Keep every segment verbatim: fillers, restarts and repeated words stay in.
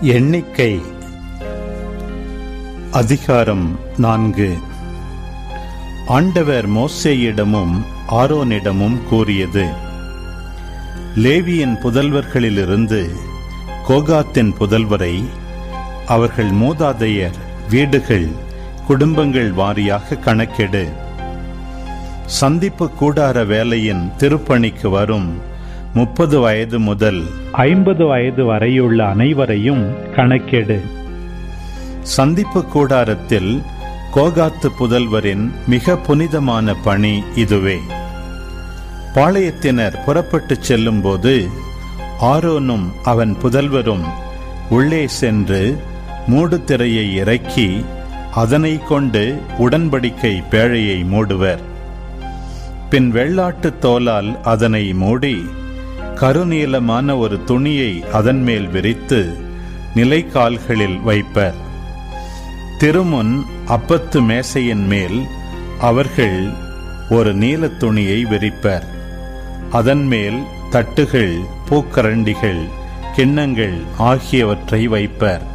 எண்ணிக்கை அதிகாரம் நான்கு. ஆண்டவர் மோசேயிடமும் ஆரோனிடமும் கூறியது: லேவியின் புதல்வர்களிலிருந்து கோகாத்தின் புதல்வரை அவர்கள் மூதாதையர் வீடுகள் குடும்பங்கள் வாரியாக கணக்கெடு. சந்திப்பு கூடார வேலையின் திருப்பணிக்கு வரும் முப்பது வயது முதல் ஐம்பது வயது வரையுள்ள அனைவரையும் கணக்கெடு. சந்திப்பு கூடாரத்தில் கோகாத்து புதல்வரின் மிக புனிதமான பணி இதுவே. பாளையத்தினர் புறப்பட்டுச் செல்லும் போது ஆரோனும் அவன் புதல்வரும் உள்ளே சென்று மூடு திரையை இறக்கி அதனை கொண்டு உடன்படிக்கை பேழையை மூடுவர். பின் வெள்ளாட்டு தோலால் அதனை மூடி கருநீலமான ஒரு துணியை அதன் மேல் விரித்து நிலைக்கால்களில் வைப்பர். திருமுன் அப்பத்து மேசையின் மேல் அவர்கள் ஒரு நீல துணியை விரிப்பர். அதன் மேல் தட்டுகள், பூக்கரண்டிகள், கிண்ணங்கள் ஆகியவற்றை வைப்பர்.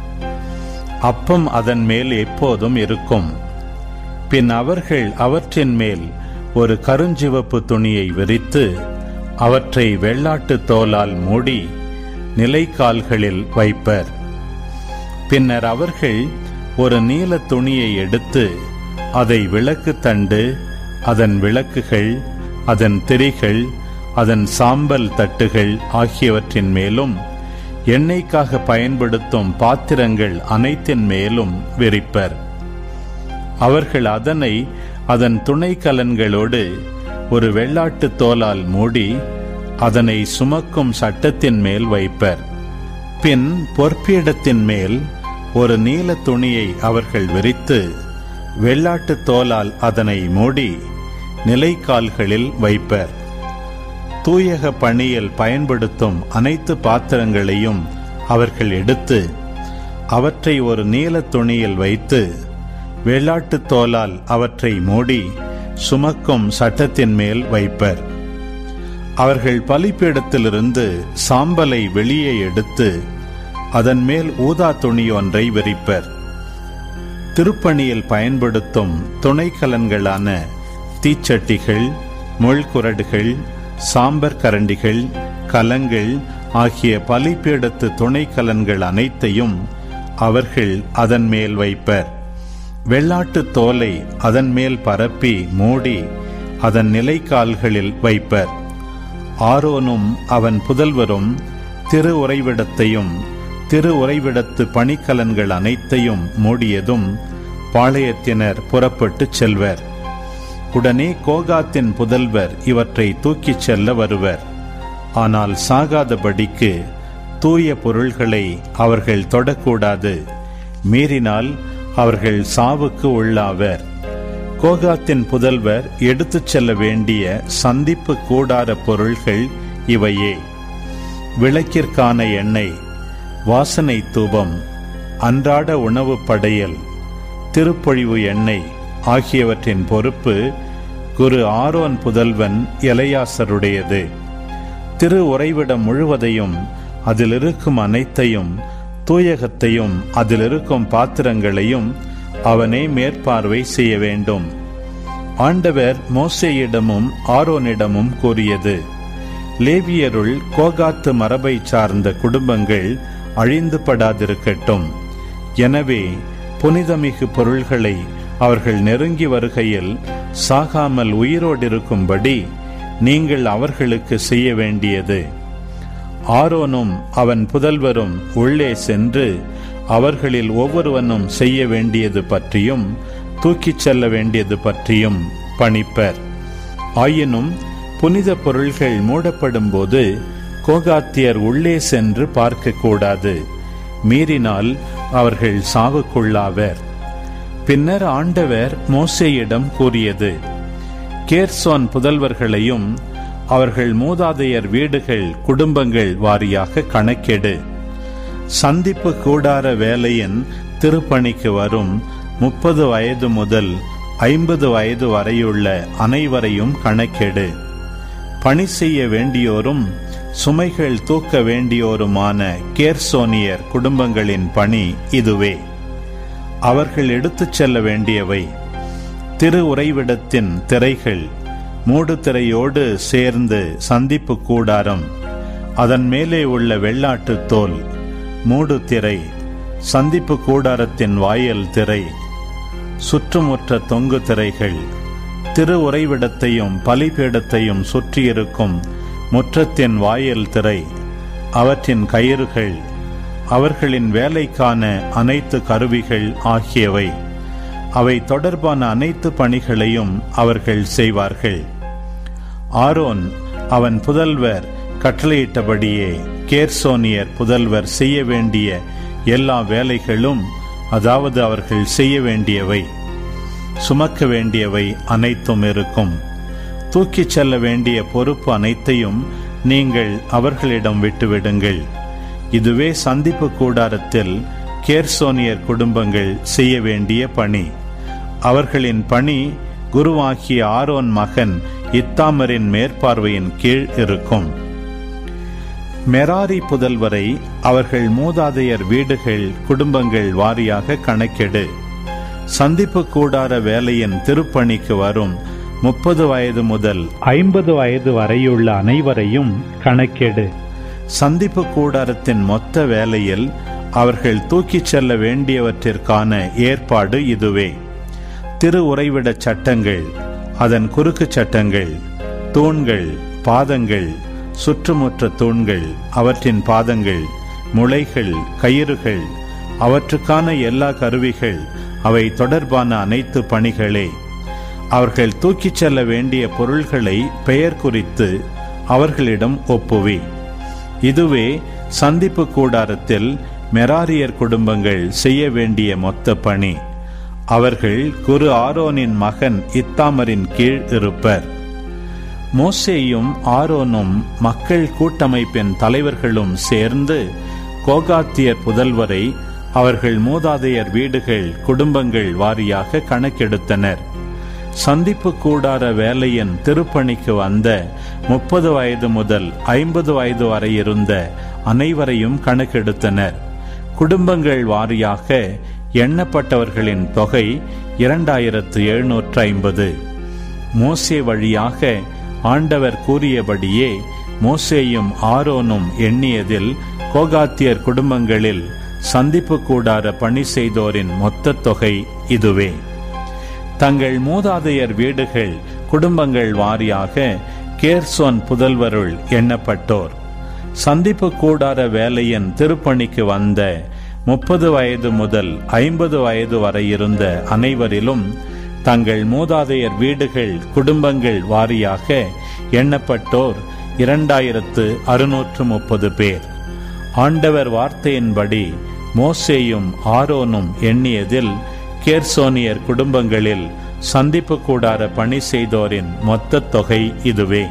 அப்பம் அதன் மேல் எப்போதும் இருக்கும். பின் அவர்கள் அவற்றின் மேல் ஒரு கருஞ்சிவப்பு துணியை விரித்து அவற்றை வெள்ளாட்டு தோலால் மூடி நிலைக்கால்களில் வைப்பர். பின்னர் அவர்கள் ஒரு நீல துணியை எடுத்து அதை விளக்கு தண்டு, அதன் விளக்குகள், அதன் திரிகள், அதன் சாம்பல் தட்டுகள் ஆகியவற்றின் மேலும் எண்ணெய்க்காக பயன்படுத்தும் பாத்திரங்கள் அனைத்தின் மேலும் விரிப்பர். அவர்கள் அதனை அதன் துணை கலன்களோடு ஒரு வெள்ளாட்டு தோலால் மூடி அதனை சுமக்கும் சட்டத்தின் மேல் வைப்பர். பின் பொற்பீடத்தின் மேல் ஒரு நீல துணியை அவர்கள் விரித்து வெள்ளாட்டு தோலால் அதனை மூடி நிலைக்கால்களில் வைப்பர். தூயக பணியில் பயன்படுத்தும் அனைத்து பாத்திரங்களையும் அவர்கள் எடுத்து அவற்றை ஒரு நீல துணியில் வைத்து வெள்ளாட்டு தோலால் அவற்றை மூடி சுமக்கும் சட்டத்தின் மேல் வைப்பர். அவர்கள் பலிப்பீடத்திலிருந்து சாம்பலை வெளியே எடுத்து அதன் மேல் ஊதா துணி ஒன்றை விரிப்பர். திருப்பணியில் பயன்படுத்தும் துணைக்கலன்களான தீச்சட்டிகள், முள்குரடுகள், சாம்பர் கரண்டிகள், கலங்கள் ஆகிய பலிப்பீடத்து துணைக்கலன்கள் அனைத்தையும் அவர்கள் அதன் மேல் வைப்பர். வெள்ளாட்டு தோலை அதன் மேல் பரப்பி மூடி அதன் நிலைக்கால்களில் வைப்பர். ஆரோனும் அவன் புதல்வரும் திரு உறைவிடத்தையும் திரு உறைவிடத்து பணிக்கலன்கள் அனைத்தையும் மூடியதும் பாளையத்தினர் புறப்பட்டு செல்வர். உடனே கோகாத்தின் புதல்வர் இவற்றை தூக்கிச் செல்ல வருவர். ஆனால் சாகாதபடிக்கு தூய பொருள்களை அவர்கள் தொடக்கூடாது. மீறினால் அவர்கள் சாவுக்கு உள்ளாவர். கோகாத்தின் புதல்வர் எடுத்துச் செல்ல வேண்டிய சந்திப்பு கூடார பொருள்கள் இவையே: விளக்கிற்கான எண்ணெய், வாசனை தூபம், அன்றாட உணவு படையல், திருப்பொழிவு எண்ணெய் ஆகியவற்றின் பொறுப்பு குரு ஆரோன் புதல்வன் எலையாசருடையது. திரு உறைவிடம் முழுவதையும் அதில் இருக்கும் அனைத்தையும் தூயகத்தையும் அதில் இருக்கும் பாத்திரங்களையும் அவனே மேற்பார்வை செய்ய வேண்டும். ஆண்டவர் மோசேயிடமும் ஆரோனிடமும் கூறியது: லேவியருள் கோகாத்து மரபை சார்ந்த குடும்பங்கள் அழிந்து படாதிருக்கட்டும். எனவே புனிதமிகு பொருள்களை அவர்கள் நெருங்கி வருகையில் சாகாமல் உயிரோடு இருக்கும்படி நீங்கள் அவர்களுக்கு செய்ய வேண்டியது: ஆரோனும் அவன் புதல்வரும் உள்ளே சென்று அவர்களில் ஒவ்வொருவனும் செய்ய வேண்டியது பற்றியும் தூக்கிச் செல்ல வேண்டியது பற்றியும் பணிப்பர். ஆயினும் புனித பொருள்கள் மூடப்படும் போது கோகாத்தியர் உள்ளே சென்று பார்க்க கூடாது. மீறினால் அவர்கள் சாவுக்குள்ளாவர். பின்னர் ஆண்டவர் மோசேயிடம் கூறியது: கேர்சோன் புதல்வர்களையும் அவர்கள் மூதாதையர் வீடுகள் குடும்பங்கள் வாரியாக கணக்கெடு. சந்திப்பு கூடார வேலையின் திருப்பணிக்கு வரும் முப்பது வயது முதல் ஐம்பது வயது வரையுள்ள அனைவரையும் கணக்கெடு. பணி செய்ய வேண்டியோரும் சுமைகள் தூக்க வேண்டியோருமான கேர்சோனியர் குடும்பங்களின் பணி இதுவே. அவர்கள் எடுத்துச் செல்ல வேண்டியவை: திரு உறைவிடத்தின் திரைகள், மூடு திரையோடு சேர்ந்து சந்திப்பு கூடாரம், அதன் மேலே உள்ள வெள்ளாட்டு தோல், மூடு திரை, சந்திப்பு கூடாரத்தின் வாயல் திரை, சுற்றுமுற்ற தொங்கு திரைகள், திரு உறைவிடத்தையும் பலிபீடத்தையும் சுற்றியிருக்கும் முற்றத்தின் வாயல் திரை, அவற்றின் கயிறுகள், அவர்களின் வேலைக்கான அனைத்து கருவிகள் ஆகியவை. அவை தொடர்பான அனைத்து பணிகளையும் அவர்கள் செய்வார்கள். ஆரோன் அவன் புதல்வர் கட்டளையிட்டபடியே கேர்சோனியர் புதல்வர் செய்ய வேண்டிய எல்லா வேலைகளும், அதாவது அவர்கள் செய்ய வேண்டியவை, சுமக்க வேண்டியவை அனைத்தும் இருக்கும். தூக்கிச் செல்ல வேண்டிய பொறுப்பு அனைத்தையும் நீங்கள் அவர்களிடம் விட்டுவிடுங்கள். இதுவே சந்திப்பு கூடாரத்தில் கேர்சோனியர் குடும்பங்கள் செய்ய வேண்டிய பணி. அவர்களின் பணி குருவாகிய ஆரோன் மகன் இத்தாமரின் மேற்பார்வையின் கீழ் இருக்கும். மெராரி புதல்வரை அவர்கள் மூதாதையர் வீடுகள் குடும்பங்கள் வாரியாக கணக்கெடு. சந்திப்பு கூடார வேலையின் திருப்பணிக்கு வரும் முப்பது வயது முதல் ஐம்பது வயது வரையுள்ள அனைவரையும் கணக்கெடு. சந்திப்பு கூடாரத்தின் மொத்த வேலையில் அவர்கள் தூக்கிச் செல்ல வேண்டியவற்றிற்கான ஏற்பாடு இதுவே: திரு உறைவிட சட்டங்கள், அதன் குறுக்கு சட்டங்கள், தூண்கள், பாதங்கள், சுற்றுமுற்ற தூண்கள், அவற்றின் பாதங்கள், முளைகள், கயிறுகள், அவற்றுக்கான எல்லா கருவிகள், அவை தொடர்பான அனைத்து பணிகளே. அவர்கள் தூக்கிச் செல்ல வேண்டிய பொருள்களை பெயர் குறித்து அவர்களிடம் ஒப்புவி. இதுவே சந்திப்பு கூடாரத்தில் மெராரியர் குடும்பங்கள் செய்ய வேண்டிய மொத்த பணி. அவர்கள் குரு ஆரோனின் மகன் இத்தாமரின் கீழ் இருப்பர். மோசேயும் ஆரோனும் மக்கள் கூட்டமைப்பின் தலைவர்களும் சேர்ந்து கோகாத்தியர் புதல்வரை அவர்கள் மூதாதையர் வீடுகள் குடும்பங்கள் வாரியாக கணக்கெடுத்தனர். சந்திப்பு கூடார வேலையின் திருப்பணிக்கு வந்த முப்பது வயது முதல் ஐம்பது வயது வரை இருந்த அனைவரையும் கணக்கெடுத்தனர். குடும்பங்கள் வாரியாக எண்ணப்பட்டவர்களின் தொகை இரண்டாயிரத்து எழுநூற்று ஐம்பது. மோசே வழியாக ஆண்டவர் கூறியபடியே மோசேயும் ஆரோனும் எண்ணியதில் கோகாத்தியர் குடும்பங்களில் சந்திப்பு கூடார பணி செய்தோரின் மொத்த தொகை இதுவே. தங்கள் மூதாதையர் வீடுகள் குடும்பங்கள் வாரியாக கேர்சோன் புதல்வருள் எண்ணப்பட்டோர் சந்திப்பு கூடார வேலையின் திருப்பணிக்கு வந்த முப்பது வயது முதல் ஐம்பது வயது வரை இருந்த அனைவரிலும் தங்கள் மூதாதையர் வீடுகள் குடும்பங்கள் வாரியாக எண்ணப்பட்டோர் இரண்டாயிரத்து அறுநூற்று முப்பது பேர். ஆண்டவர் வார்த்தையின்படி மோசேயும் ஆரோனும் எண்ணியதில் கேர்சோனியர் குடும்பங்களில் சந்திப்பு கூடார பணி செய்தோரின் மொத்த தொகை இதுவே.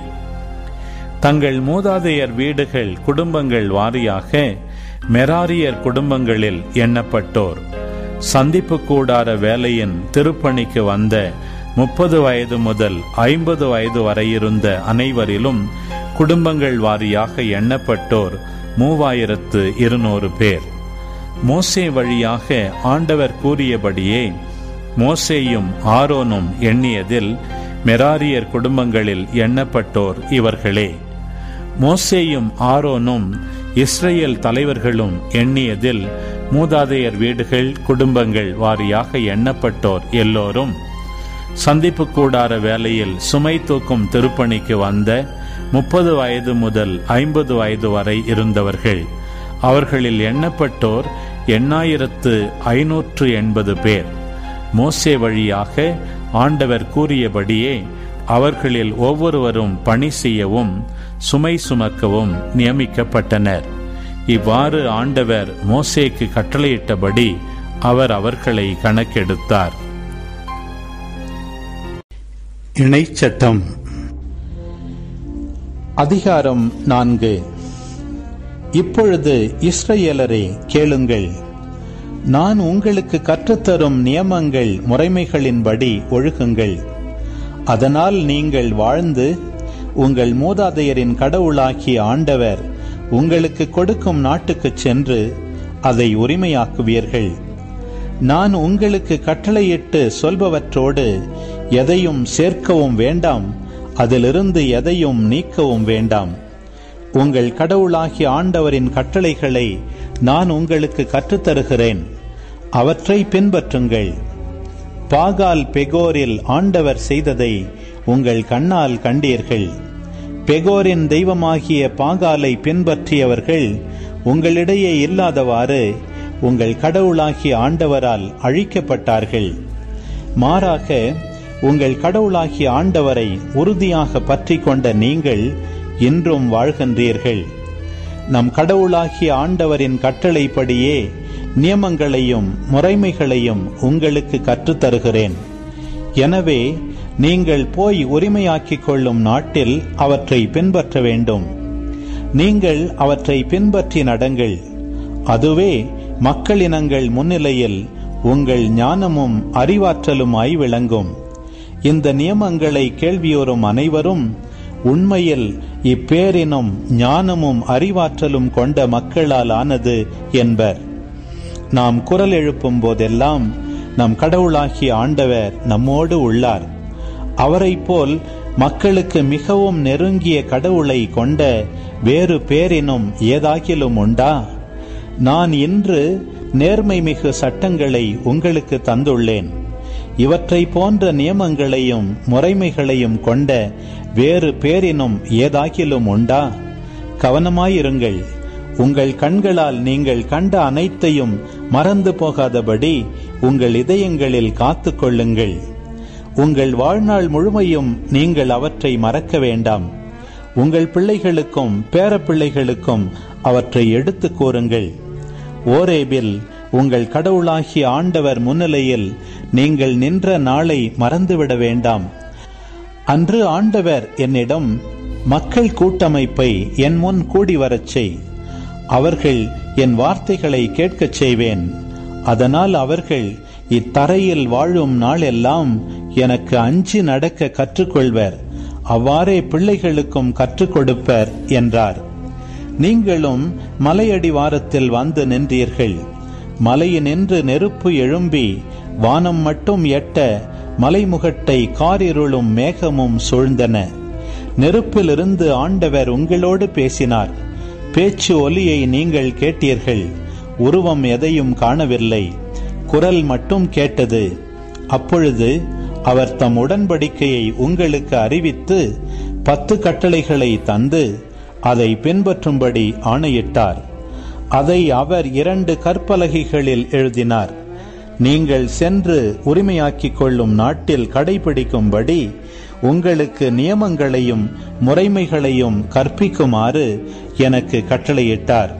தங்கள் மூதாதையர் வீடுகள் குடும்பங்கள் வாரியாக மெராரியர் குடும்பங்களில் எண்ணப்பட்டோர் சந்திப்பு கூடார வேலையின் திருப்பணிக்கு வந்த முப்பது வயது முதல் ஐம்பது வயது வரை இருந்த அனைவரிலும் குடும்பங்கள் வாரியாக எண்ணப்பட்டோர் மூவாயிரத்து இருநூறு பேர். மோசே வழியாக ஆண்டவர் கூறியபடியே மோசேயும் ஆரோனும் எண்ணியதில் மெராரியர் குடும்பங்களில் எண்ணப்பட்டோர் இவர்களே. மோசேயும் ஆரோனும் இஸ்ரேல் தலைவர்களும் எண்ணியதில் மூதாதையர் வீடுகள் குடும்பங்கள் வாரியாக எண்ணப்பட்டோர் எல்லோரும் சந்திப்பு கூடார வேலையில் சுமை தூக்கும் திருப்பணிக்கு வந்த முப்பது வயது முதல் ஐம்பது வயது வரை இருந்தவர்கள். அவர்களில் எண்ணப்பட்டோர் எண்ணாயிரத்து ஐநூற்று எண்பது பேர். மோசே வழியாக ஆண்டவர் கூறியபடியே அவர்களில் ஒவ்வொருவரும் பணி செய்யவும் சுமை சுமக்கவும் நியமிக்கப்பட்டனர். இவ்வாறு ஆண்டவர் மோசேக்கு கட்டளையிட்டபடி அவர் அவர்களை கணக்கெடுத்தார். இணைச்சட்டம் அதிகாரம் நான்கு. இப்பொழுது இஸ்ரவேலரே கேளுங்கள், நான் உங்களுக்கு கற்றுத்தரும் நியமங்கள் முறைமைகளின்படி ஒழுகுங்கள். அதனால் நீங்கள் வாழ்ந்து உங்கள் மூதாதையரின் கடவுளாகிய ஆண்டவர் உங்களுக்கு கொடுக்கும் நாட்டுக்கு சென்று அதை உரிமையாக்குவீர்கள். நான் உங்களுக்கு கட்டளையிட்டு சொல்பவற்றோடு எதையும் சேர்க்கவும் வேண்டாம், அதிலிருந்து எதையும் நீக்கவும் வேண்டாம். உங்கள் கடவுளாகிய ஆண்டவரின் கட்டளைகளை நான் உங்களுக்கு கற்றுத்தருகிறேன், அவற்றை பின்பற்றுங்கள். பாகால் பெகோரில் ஆண்டவர் செய்ததை உங்கள் கண்ணால் கண்டீர்கள். பெகோரின் தெய்வமாகிய பாகாலை பின்பற்றியவர்கள் உங்களிடையே இல்லாதவாறு உங்கள் கடவுளாகிய ஆண்டவரால் அழிக்கப்பட்டார்கள். மாறாக உங்கள் கடவுளாகிய ஆண்டவரை உறுதியாக பற்றி கொண்ட நீங்கள் இன்றும் வாழ்கின்றீர்கள். நம் கடவுளாகிய ஆண்டவரின் கட்டளைப்படியே நியமங்களையும் முறைமைகளையும் உங்களுக்கு கற்றுத்தருகிறேன். எனவே நீங்கள் போய் உரிமையாக்கிக் கொள்ளும் நாட்டில் அவற்றை பின்பற்ற வேண்டும். நீங்கள் அவற்றை பின்பற்றி நடங்கள். அதுவே மக்களினங்கள் முன்னிலையில் உங்கள் ஞானமும் அறிவாற்றலுமாய் விளங்கும். இந்த நியமங்களை கேள்வியோரும் அனைவரும் உண்மையில் இப்பேரினும் ஞானமும் அறிவாற்றலும் கொண்ட மக்களால் ஆனது என்பர். நாம் குரல் எழுப்பும் போதெல்லாம் நம் கடவுளாகிய ஆண்டவர் நம்மோடு உள்ளார். அவரை போல் மக்களுக்கு மிகவும் நெருங்கிய கடவுளை கொண்ட வேறு பேரினும் ஏதாகிலும் உண்டா? நான் இன்று நேர்மை மிகு சட்டங்களை உங்களுக்கு தந்துள்ளேன். இவற்றை போன்ற நியமங்களையும் முறைமைகளையும் கொண்ட வேறு பேரினும் ஏதாகிலும் உண்டா? கவனமாயிருங்கள். உங்கள் கண்களால் நீங்கள் கண்ட அனைத்தையும் மறந்து போகாதபடி உங்கள் இதயங்களில் காத்து கொள்ளுங்கள். உங்கள் வாழ்நாள் முழுமையும் நீங்கள் அவற்றை மறக்க வேண்டாம். உங்கள் பிள்ளைகளுக்கும் பேரப்பிள்ளைகளுக்கும் அவற்றை எடுத்து கூறுங்கள். ஓரேபில் உங்கள் கடவுளாகிய ஆண்டவர் முன்னிலையில் நீங்கள் நின்ற நாளை மறந்துவிட வேண்டாம். அன்று ஆண்டவர் என்னிடம், மக்கள் கூட்டமைப்பை என் முன் கூடி வரச் செய், அவர்கள் என் வார்த்தைகளை கேட்கச் செய்வேன். அதனால் அவர்கள் இத்தரையில் வாழும் நாளெல்லாம் எனக்கு அஞ்சி நடக்க கற்றுக்கொள்வர், அவ்வாறே பிள்ளைகளுக்கும் கற்றுக் கொடுப்பர் என்றார். நீங்களும் மலையடிவாரத்தில் வந்து நின்றீர்கள். மலையினின்று நெருப்பு எழும்பி வானம் மட்டும் எட்ட மலைமுகட்டை காரிருளும் மேகமும் சூழ்ந்தன. நெருப்பிலிருந்து ஆண்டவர் உங்களோடு பேசினார். பேச்சு ஒலியை நீங்கள் கேட்டீர்கள், உருவம் எதையும் காணவில்லை, குரல் மட்டும் கேட்டது. அப்பொழுது அவர் தம் உடன்படிக்கையை உங்களுக்கு அறிவித்து பத்து கட்டளைகளை தந்து அதை பின்பற்றும்படி ஆணையிட்டார். அதை அவர் இரண்டு கற்பலகைகளில் எழுதினார். நீங்கள் சென்று உரிமையாக்கிக் கொள்ளும் நாட்டில் கடைபிடிக்கும்படி உங்களுக்கு நியமங்களையும் முறைமைகளையும் கற்பிக்குமாறு எனக்கு கட்டளையிட்டார்.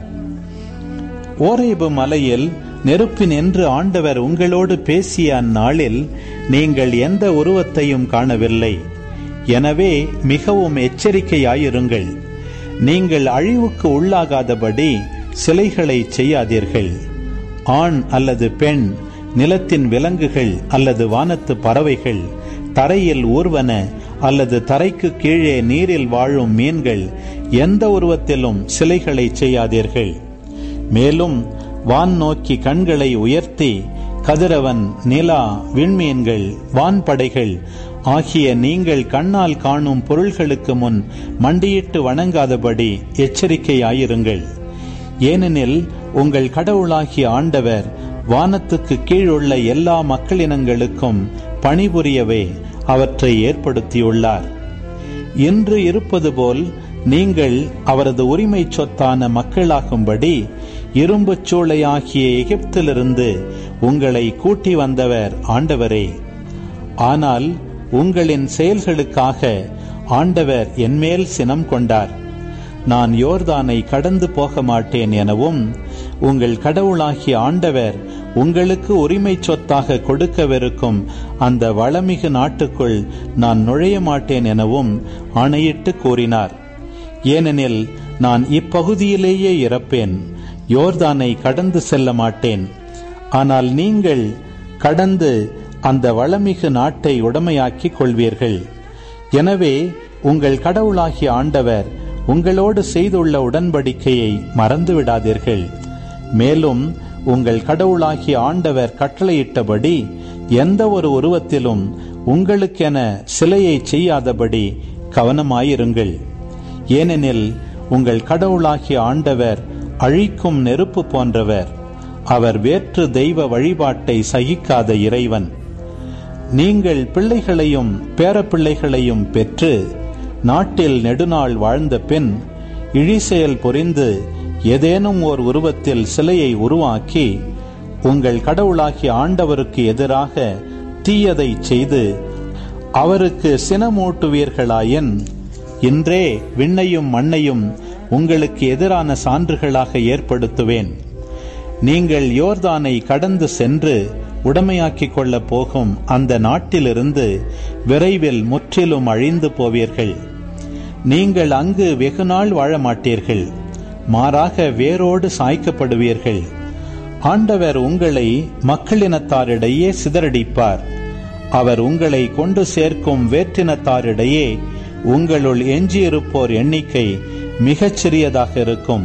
ஓரேபு மலையில் நெருப்பினின்று ஆண்டவர் உங்களோடு பேசிய அந்நாளில் நீங்கள் எந்த உருவத்தையும் காணவில்லை. எனவே மிகவும் எச்சரிக்கையாயிருங்கள். நீங்கள் அழிவுக்கு உள்ளாகாதபடி சிலைகளை செய்யாதீர்கள். ஆண் அல்லது பெண், நிலத்தின் விலங்குகள் அல்லது வானத்து பறவைகள், தரையில் ஊர்வன அல்லது தரைக்கு கீழே நீரில் வாழும் மீன்கள், எந்த உருவத்திலும் சிலைகளை செய்யாதீர்கள். மேலும் வான் நோக்கி கண்களை உயர்த்தி கதிரவன், நிலா, விண்மீன்கள், வான்படைகள் ஆகிய நீங்கள் கண்ணால் காணும் பொருள்களுக்கு முன் மண்டியிட்டு வணங்காதபடி எச்சரிக்கையாயிருங்கள். ஏனெனில் உங்கள் கடவுளாகிய ஆண்டவர் வானத்துக்கு கீழுள்ள எல்லா மக்களினங்களுக்கும் பணிபுரியவே அவற்றை ஏற்படுத்தியுள்ளார். இன்று இருப்பது போல் நீங்கள் அவரது உரிமை சொத்தான மக்களாகும்படி இரும்பு சூளையாகிய எகிப்திலிருந்து உங்களை கூட்டி வந்தவர் ஆண்டவரே. ஆனால் உங்களின் செயல்களுக்காக ஆண்டவர் என்மேல் சினம் கொண்டார். நான் யோர்தானை கடந்து போக மாட்டேன் எனவும், உங்கள் கடவுளாகிய ஆண்டவர் உங்களுக்கு உரிமை சொத்தாக கொடுக்கவிருக்கும் அந்த வளமிகு நாட்டுக்குள் நான் நுழைய மாட்டேன் எனவும் ஆணையிட்டு கூறினார். ஏனெனில் நான் இப்பகுதியிலேயே இறப்பேன், யோர்தானை கடந்து செல்ல மாட்டேன். ஆனால் நீங்கள் கடந்து அந்த வளமிகு நாட்டை உடைமையாக்கிக் கொள்வீர்கள். எனவே உங்கள் கடவுளாகிய ஆண்டவர் உங்களோடு செய்துள்ள உடன்படிக்கையை மறந்துவிடாதீர்கள். மேலும் உங்கள் கடவுளாகிய ஆண்டவர் கட்டளையிட்டபடி எந்த ஒரு உருவத்திலும் உங்களுக்கென சிலையை செய்யாதபடி கவனமாயிருங்கள். ஏனெனில் உங்கள் கடவுளாகிய ஆண்டவர் அழிக்கும் நெருப்பு போன்றவர். அவர் வேற்று தெய்வ வழிபாட்டை சகிக்காத இறைவன். நீங்கள் பிள்ளைகளையும் பேரப்பிள்ளைகளையும் பெற்று நாட்டில் நெடுநாள் வாழ்ந்த பின் இழிசெயல் புரிந்து ஏதேனும் ஓர் உருவத்தில் சிலையை உருவாக்கி உங்கள் கடவுளாகிய ஆண்டவருக்கு எதிராக தீயதை செய்து அவருக்கு சினமூட்டுவீர்களாயின், இன்றே விண்ணையும் மண்ணையும் உங்களுக்கு எதிரான சான்றுகளாக ஏற்படுத்துவேன். நீங்கள் யோர்தானை கடந்து சென்று உடமையாக்கிக் கொள்ளப் போகும் அந்த நாட்டிலிருந்து விரைவில் முற்றிலும் அழிந்து போவீர்கள். நீங்கள் அங்கு வெகுநாள் வாழ மாட்டீர்கள், மாறாக வேரோடு சாய்க்கப்படுவீர்கள். ஆண்டவர் உங்களை மக்களினத்தாரிடையே சிதறடிப்பார். அவர் உங்களை கொண்டு சேர்க்கும் வேற்றினத்தாரிடையே உங்களுள் எஞ்சியிருப்போர் எண்ணிக்கை மிகச் சிறியதாக இருக்கும்.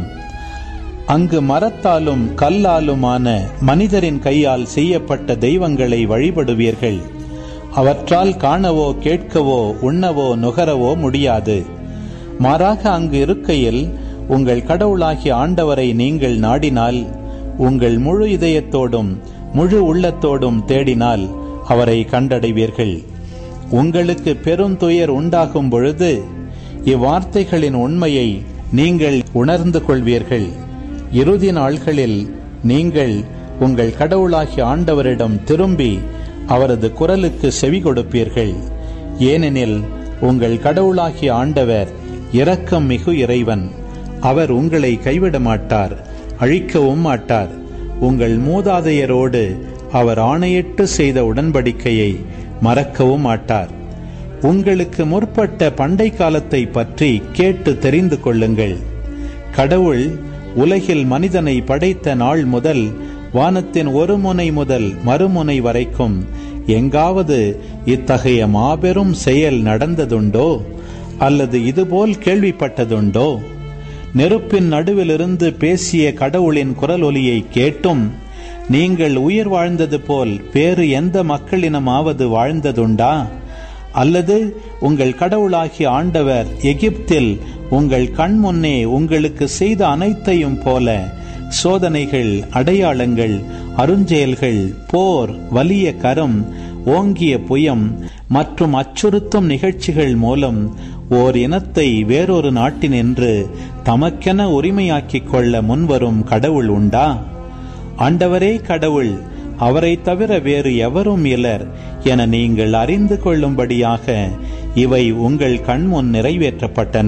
அங்கு மரத்தாலும் கல்லாலுமான மனிதரின் கையால் செய்யப்பட்ட தெய்வங்களை வழிபடுவீர்கள். அவற்றால் காணவோ கேட்கவோ உண்ணவோ நுகரவோ முடியாது. மாறாக அங்கு இருக்கையில் உங்கள் கடவுளாகிய ஆண்டவரை நீங்கள் நாடினால், உங்கள் முழு இதயத்தோடும் முழு உள்ளத்தோடும் தேடினால் அவரை கண்டடைவீர்கள். உங்களுக்கு பெருந்துயர் உண்டாகும் பொழுது இவ்வார்த்தைகளின் உண்மையை நீங்கள் உணர்ந்து கொள்வீர்கள். இறுதி நாள்களில் நீங்கள் உங்கள் கடவுளாகிய ஆண்டவரிடம் திரும்பி அவரது குரலுக்கு செவி கொடுப்பீர்கள். ஏனெனில் உங்கள் கடவுளாகிய ஆண்டவர் இரக்கம் மிகு இறைவன். அவர் உங்களை கைவிட மாட்டார், அழிக்கவும் மாட்டார். உங்கள் மூதாதையரோடு அவர் ஆணையிட்டு செய்த உடன்படிக்கையை மறக்கவும் மாட்டார். உங்களுக்கு முற்பட்ட பண்டை காலத்தை பற்றி கேட்டு தெரிந்து கொள்ளுங்கள். கடவுள் உலகில் மனிதனை படைத்த நாள் முதல் வானத்தின் ஒரு முனை முதல் மறுமுனை வரைக்கும் எங்காவது இத்தகைய மாபெரும் செயல் நடந்ததுண்டோ அல்லது இதுபோல் கேள்விப்பட்டதுண்டோ? நெருப்பின் நடுவிலிருந்து பேசிய கடவுளின் குரல் ஒலியை கேட்டும் நீங்கள் உயிர் வாழ்ந்தது போல் வேறு எந்த மக்களினமாவது வாழ்ந்ததுண்டா? அல்லது உங்கள் கடவுளாகிய ஆண்டவர் எகிப்தில் உங்கள் கண் முன்னே உங்களுக்கு செய்த அனைத்தையும் போல சோதனைகள், அடையாளங்கள், அருஞ்செயல்கள், போர், வலிய கரம், ஓங்கிய புயம் மற்றும் அச்சுறுத்தும் நிகழ்ச்சிகள் மூலம் ஓர் இனத்தை வேறொரு நாட்டினின்று தமக்கென உரிமையாக்கிக் கொள்ள முன்வரும் கடவுள் உண்டா? ஆண்டவரே கடவுள், அவரை தவிர வேறு எவரும் இலர் என நீங்கள் அறிந்து கொள்ளும்படியாக இவை உங்கள் கண்முன் நிறைவேற்றப்பட்டன.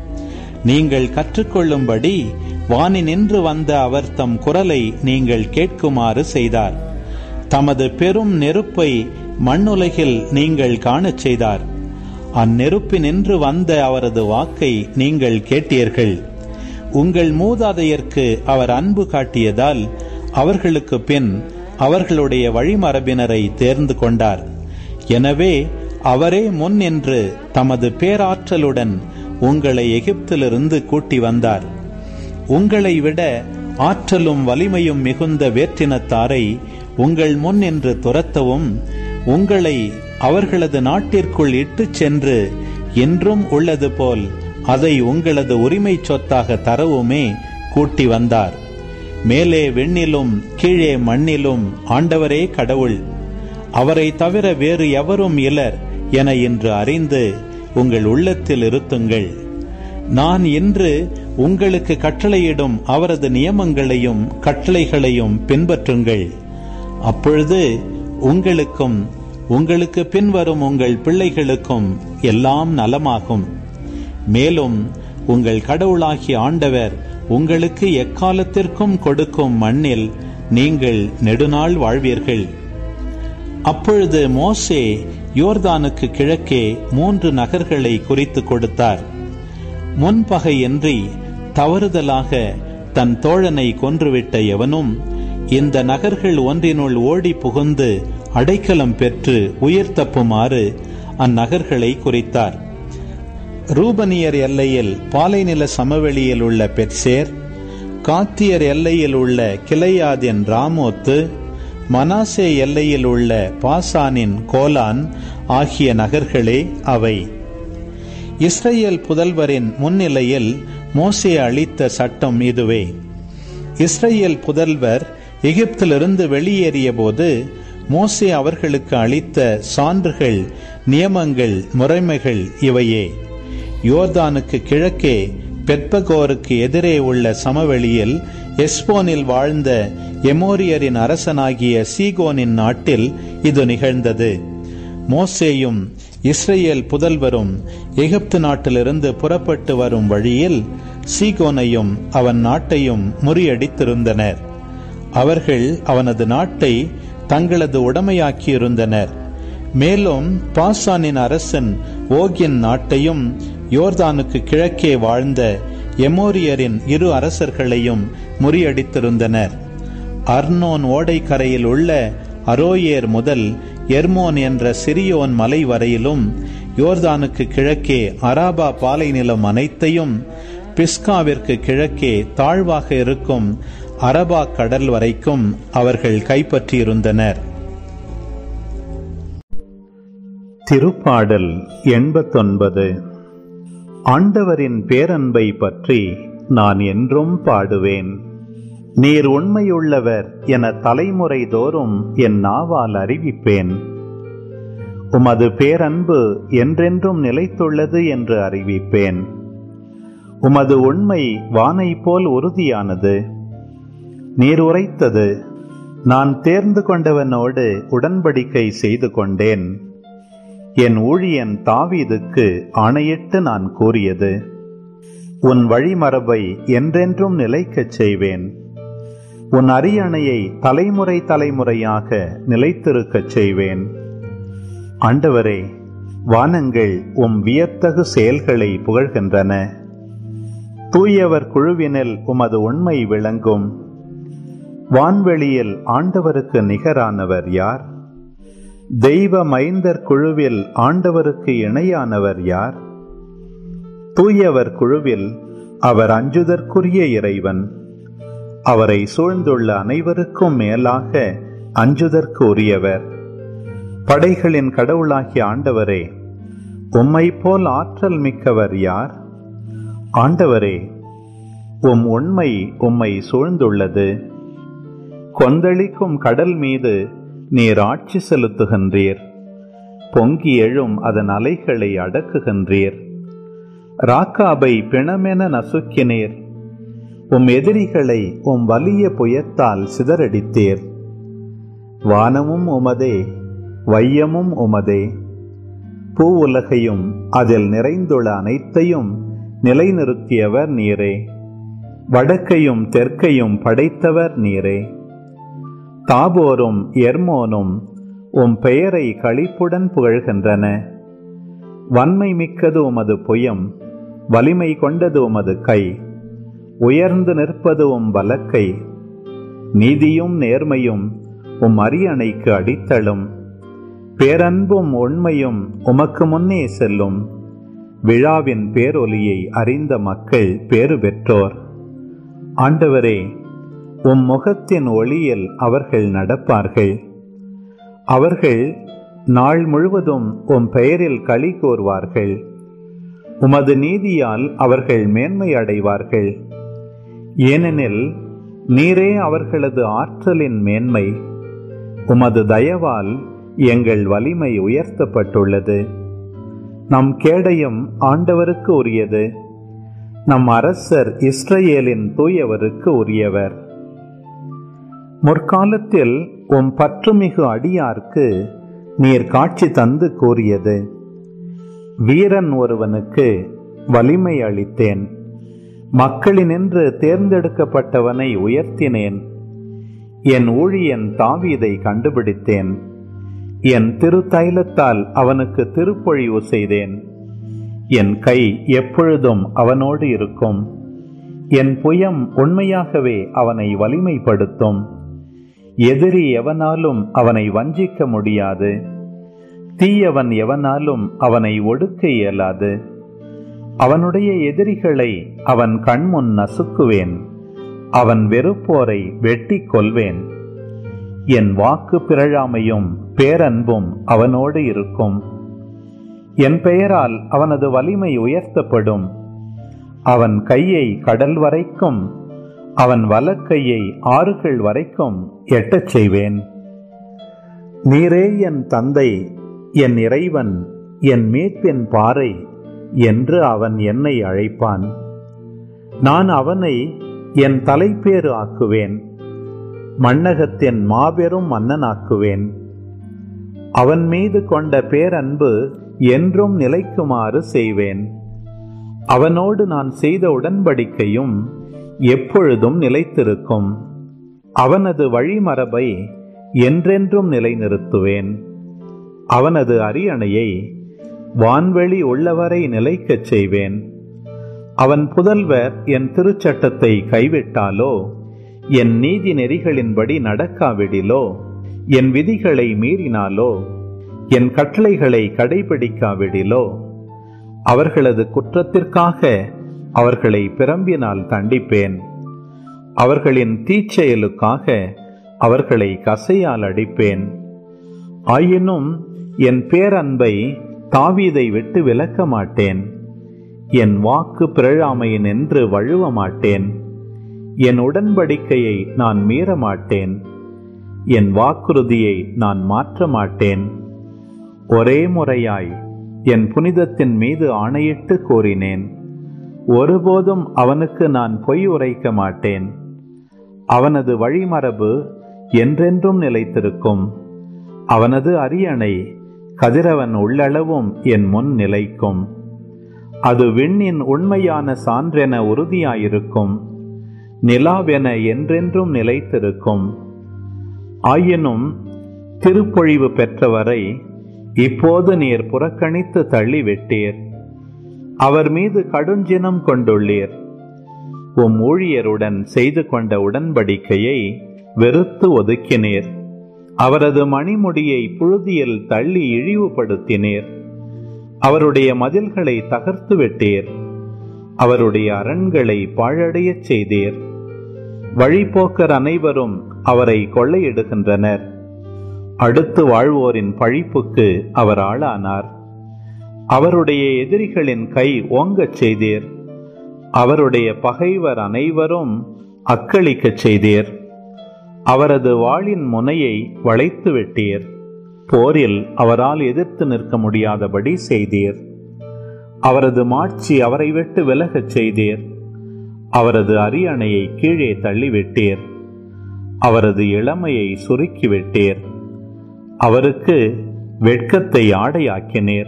நீங்கள் கற்றுக்கொள்ளும்படி வானினின்று வந்த அவர் தம் குரலை நீங்கள் கேட்குமாறு செய்தார். தமது பெரும் நெருப்பை மண்ணுலகில் நீங்கள் காணச் செய்தார். அந்நெருப்பினின்று வந்த அவரது வாக்கை நீங்கள் கேட்டீர்கள். உங்கள் மூதாதையர்க்கு அவர் அன்பு காட்டியதால் அவர்களுக்கு பின் அவர்களுடைய வழிமரபினரை தேர்ந்து கொண்டார். எனவே அவரே முன் நின்று தமது பேராற்றலுடன் உங்களை எகிப்திலிருந்து கூட்டி வந்தார். உங்களை விட ஆற்றலும் வலிமையும் மிகுந்த வேற்றினத்தாரை உங்கள் முன் நின்று துரத்தவும், உங்களை அவர்களது நாட்டிற்குள் இட்டுச் சென்று என்றும் உள்ளது போல் அதை உங்களது உரிமை சொத்தாக தரவுமே கூட்டி வந்தார். மேலே விண்ணிலும் கீழே மண்ணிலும் ஆண்டவரே கடவுள், அவரை தவிர வேறு எவரும் இலர் என இன்று அறிந்து உங்கள் உள்ளத்தில் இருத்துங்கள். நான் இன்று உங்களுக்கு கட்டளையிடும் அவரது நியமங்களையும் கட்டளைகளையும் பின்பற்றுங்கள். அப்பொழுது உங்களுக்கும் உங்களுக்கு பின்வரும் உங்கள் பிள்ளைகளுக்கும் எல்லாம் நலமாகும். மேலும் உங்கள் கடவுளாகிய ஆண்டவர் உங்களுக்கு எக்காலத்திற்கும் கொடுக்கும் மண்ணில் நீங்கள் நெடுநாள் வாழ்வீர்கள். அப்பொழுது மோசே யோர்தானுக்கு கிழக்கே மூன்று நகர்களை குறித்து கொடுத்தார். முன்பகையின்றி தவறுதலாக தன் தோழனை கொன்றுவிட்ட எவனும் இந்த நகர்கள் ஒன்றினுள் ஓடி புகுந்து அடைக்கலம் பெற்று உயிர் தப்புமாறு அந்நகர்களை குறித்தார். ரூபனியர் எல்லையில் பாலைநில சமவெளியில் உள்ள பெத்சேர், காத்தியர் எல்லையில் உள்ள கிளையாதின் ராமோத்து, மனாசே எல்லையில் உள்ள பாசானின் கோலான் ஆகிய நகர்களே அவை. இஸ்ரேல் புதல்வரின் முன்னிலையில் மோசே அளித்த சட்டம் இதுவே. இஸ்ரேல் புதல்வர் எகிப்திலிருந்து வெளியேறிய போது மோசே அவர்களுக்கு அளித்த சான்றுகள், நியமங்கள், முறைமைகள் இவையே. யோர்தானுக்கு கிழக்கே பெத்பகோருக்கு எதிரே உள்ள சமவெளியில் எஸ்போனில் வாழ்ந்த எமோரியரின் அரசனாகிய சீகோனின் நாட்டில் இது நிகழ்ந்தது. மோசேயும் இஸ்ரேல் புதல்வரும் எகிப்து நாட்டிலிருந்து புறப்பட்டு வரும் வழியில் சீகோனையும் அவன் நாட்டையும் முறியடித்திருந்தனர். அவர்கள் அவனது நாட்டை தங்களது உடைமையாக்கியிருந்தனர். மேலும் பாசானின் அரசன் ஓகின் நாட்டையும் யோர்தானுக்கு கிழக்கே வாழ்ந்த எமோரியரின் இரு அரசர்களையும் முறியடித்திருந்தனர். அர்னோன் ஓடைக்கரையில் உள்ள அரோயேர் முதல் எர்மோன் என்ற சிரியோன் மலை வரையிலும், யோர்தானுக்கு கிழக்கே அராபா பாலைநிலம் அனைத்தையும், பிஸ்காவிற்கு கிழக்கே தாழ்வாக இருக்கும் அரபா கடல் வரைக்கும் அவர்கள் கைப்பற்றியிருந்தனர். திருப்பாடல் எண்பத்தொன்பது. ஆண்டவரின் பேரன்பை பற்றி நான் என்றும் பாடுவேன். நீர் உண்மையுள்ளவர் என தலைமுறை தோறும் என் நாவால் அறிவிப்பேன். உமது பேரன்பு என்றென்றும் நிலைத்துள்ளது என்று அறிவிப்பேன். உமது உண்மை வானை போல் உறுதியானது. நீர் உரைத்தது, நான் தேர்ந்து கொண்டவனோடு உடன்படிக்கை செய்து கொண்டேன். என் ஊழியன் தாவீதுக்கு ஆணையிட்டு நான் கூறியது, உன் வழிமரபை என்றென்றும் நிலைக்கச் செய்வேன். உன் அரியணையை தலைமுறை தலைமுறையாக நிலைத்திருக்கச் செய்வேன். ஆண்டவரே, வானங்கள் உம் வியத்தகு செயல்களை புகழ்கின்றன. தூயவர் குழுவினில் உமது உண்மை விளங்கும். வான்வெளியில் ஆண்டவருக்கு நிகரானவர் யார்? தெய்வ மைந்தர் குழுவில் ஆண்டவருக்கு இணையானவர் யார்? தூயவர் குழுவில் அவர் அஞ்சுதற்குரிய இறைவன். அவரை சூழ்ந்துள்ள அனைவருக்கும் மேலாக அஞ்சுதற்கு உரியவர். படைகளின் கடவுளாகிய ஆண்டவரே, உம்மை போல் ஆற்றல் மிக்கவர் யார்? ஆண்டவரே, உம் உண்மை உம்மை சூழ்ந்துள்ளது. கொந்தளிக்கும் கடல் மீது நீர் ஆட்சி செலுத்துகின்றீர். பொங்கி எழும் அதன் அலைகளை அடக்குகின்றீர். ராக்காபை பிணமென நசுக்கினீர். உம் எதிரிகளை உம் வலிய புயத்தால் சிதறடித்தீர். வானமும் உமதே, வையமும் உமதே. பூ உலகையும் அதில் நிறைந்துள்ள அனைத்தையும் நிலைநிறுத்தியவர் நீரே. வடக்கையும் தெற்கையும் படைத்தவர் நீரே. தாபோரும் எர்மோனும் உம் பெயரை களிப்புடன் புகழ்கின்றன. வன்மை மிக்கது உமது புயம், வலிமை கொண்டது உமது கை. உயர்ந்து நிற்பது உம் வலக்கை. நீதியும் நேர்மையும் உம் அரியணைக்கு அடித்தளும். பேரன்பும் உண்மையும் உமக்கு முன்னே செல்லும். விழாவின் பேரொலியை அறிந்த மக்கள் பேறு பெற்றோர். ஆண்டவரே, உம் முகத்தின் ஒளியில் அவர்கள் நடப்பார்கள். அவர்கள் நாள் முழுவதும் உம் பெயரில் களி கூர்வார்கள். உமது நீதியால் அவர்கள் மேன்மை அடைவார்கள். ஏனெனில் நீரே அவர்களது ஆற்றலின் மேன்மை. உமது தயவால் எங்கள் வலிமை உயர்த்தப்பட்டுள்ளது. நம் கேடயம் ஆண்டவருக்கு உரியது. நம் அரசர் இஸ்ரேலின் தூயவருக்கு உரியவர். முற்காலத்தில் உம் பற்றுமிகு அடியார்க்கு நீர் காட்சி தந்து கூறியது, வீரன் ஒருவனுக்கு வலிமை அளித்தேன். மக்களினின்று தேர்ந்தெடுக்கப்பட்டவனை உயர்த்தினேன். என் ஊழியன் தாவீதை கண்டுபிடித்தேன். என் திரு தைலத்தால் அவனுக்கு திருப்பொழிவு செய்தேன். என் கை எப்பொழுதும் அவனோடு இருக்கும். என் புயம் உண்மையாகவே அவனை வலிமைப்படுத்தும். எதிரி எவனாலும் அவனை வஞ்சிக்க முடியாது. தீயவன் எவனாலும் அவனை ஒடுக்க இயலாது. அவனுடைய எதிரிகளை அவன் கண்முன் நசுக்குவேன். அவன் வெறுப்போரை வெட்டி கொல்வேன். என் வாக்கு பிறழாமையும் பேரன்பும் அவனோடு இருக்கும். என் பெயரால் அவனது வலிமை உயர்த்தப்படும். அவன் கையை கடல் வரைக்கும், அவன் வலக்கையை ஆறுகள் வரைக்கும் எட்டச் செய்வேன். நீரே என் தந்தை, என் இறைவன், என் மீட்பின் பாறை என்று அவன் என்னை அழைப்பான். நான் அவனை என் தலைப்பேறு ஆக்குவேன். மண்ணகத்தின் மாபெரும் மன்னனாக்குவேன். அவன் மீது கொண்ட பேரன்பு என்றும் நிலைக்குமாறு செய்வேன். அவனோடு நான் செய்த உடன்படிக்கையும் எப்பொழுதும் நிலைத்திருக்கும். அவனது வழிமரபை என்றென்றும் நிலைநிறுத்துவேன். அவனது அரியணையை வான்வெளி உள்ளவரை நிலைக்கச் செய்வேன். அவன் புதல்வர் என் திருச்சட்டத்தை கைவிட்டாலோ, என் நீதி நெறிகளின்படி நடக்காவிடிலோ, என் விதிகளை மீறினாலோ, என் கட்டளைகளை கடைபிடிக்காவிடிலோ, அவர்களது குற்றத்திற்காக அவர்களை பிரம்பினால் தண்டிப்பேன். அவர்களின் தீச்செயலுக்காக அவர்களை கசையால் அடிப்பேன். ஆயினும் என் பேரன்பை தாவீதை விட்டு விலக்க மாட்டேன். என் வாக்கு பிறழாமையின் என்று வழுவ மாட்டேன். என் உடன்படிக்கையை நான் மீற மாட்டேன். என் வாக்குறுதியை நான் மாற்ற மாட்டேன். ஒரே முறையாய் என் புனிதத்தின் மீது ஆணையிட்டு கூறினேன். ஒருபோதும் அவனுக்கு நான் பொய் உரைக்க மாட்டேன். அவனது வழிமரபு என்றென்றும் நிலைத்திருக்கும். அவனது அரியணை கதிரவன் உள்ளளவும் என் முன் நிலைக்கும். அது விண்ணின் உண்மையான சான்றென உறுதியாயிருக்கும். நிலாவென என்றென்றும் நிலைத்திருக்கும். ஆயினும் திருப்பொழிவு பெற்றவரை இப்போது நீர் புறக்கணித்து தள்ளிவிட்டீர். அவர் மீது கடுஞ்சினம் கொண்டுள்ளீர். உம் ஊழியருடன் செய்து கொண்ட உடன்படிக்கையை வெறுத்து ஒதுக்கினீர். அவரது மணிமுடியை புழுதியில் தள்ளி இழிவுபடுத்தினீர். அவருடைய மதில்களை தகர்த்து விட்டீர். அவருடைய அரண்களை பாழடையச் செய்தீர். வழிபோக்கர் அனைவரும் அவரை கொள்ளையிடுகின்றனர். அடுத்து வாழ்வோரின் பழிப்புக்கு அவர் ஆளானார். அவருடைய எதிரிகளின் கை ஓங்கச் செய்தீர். அவருடைய பகைவர் அனைவரும் அக்களிக்கச் செய்தீர். அவரது வாளின் முனையை வளைத்து விட்டீர். போரில் அவரால் எதிர்த்து நிற்க முடியாதபடி செய்தீர். அவரது மாட்சி அவரை விட்டு விலகச் செய்தீர். அவரது அரியணையை கீழே தள்ளிவிட்டீர். அவரது இளமையை சுருக்கிவிட்டீர். அவருக்கு வெட்கத்தை ஆடையாக்கினீர்.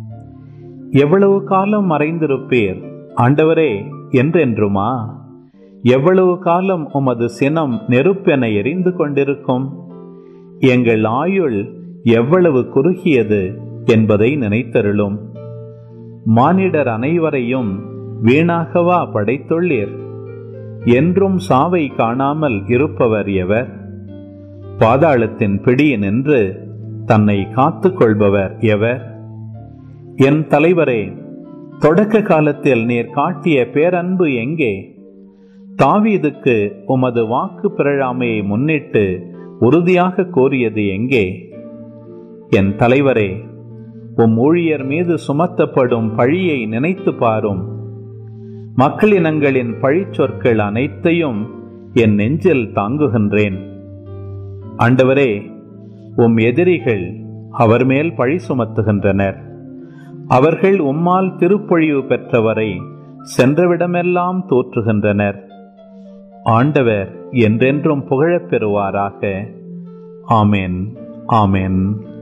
எவ்வளவு காலம் மறைந்திருப்பீர் ஆண்டவரே என்றென்றுமா? எவ்வளவு காலம் உமது சினம் நெருப்பென எரிந்து கொண்டிருக்கும்? எங்கள் ஆயுள் எவ்வளவு குறுகியது என்பதை நினைத்தருளும். மானிடர் அனைவரையும் வீணாகவா படைத்துள்ளீர்? என்றும் சாவை காணாமல் இருப்பவர் எவர்? பாதாளத்தின் பிடியினின்று தன்னை காத்து கொள்பவர் எவர்? என் தலைவரே, தொடக்க காலத்தில் நீர் காட்டிய பேரன்பு எங்கே? தாவீதுக்கு உமது வாக்கு பிறழாமையை முன்னிட்டு உறுதியாக கூறியது எங்கே? என் தலைவரே, உம் ஊழியர் மீது சுமத்தப்படும் பழியை நினைத்து பாரும். மக்களினங்களின் பழிச்சொற்கள் அனைத்தையும் என் நெஞ்சில் தாங்குகின்றேன். ஆண்டவரே, உம் எதிரிகள் அவர் மேல் பழி சுமத்துகின்றனர். அவர்கள் உம்மால் திருப்பொழிவு பெற்றவரை சென்றவிடமெல்லாம் தோற்றுகின்றனர். ஆண்டவர் என்றென்றும் புகழப் பெறுவாராக. ஆமென், ஆமென்.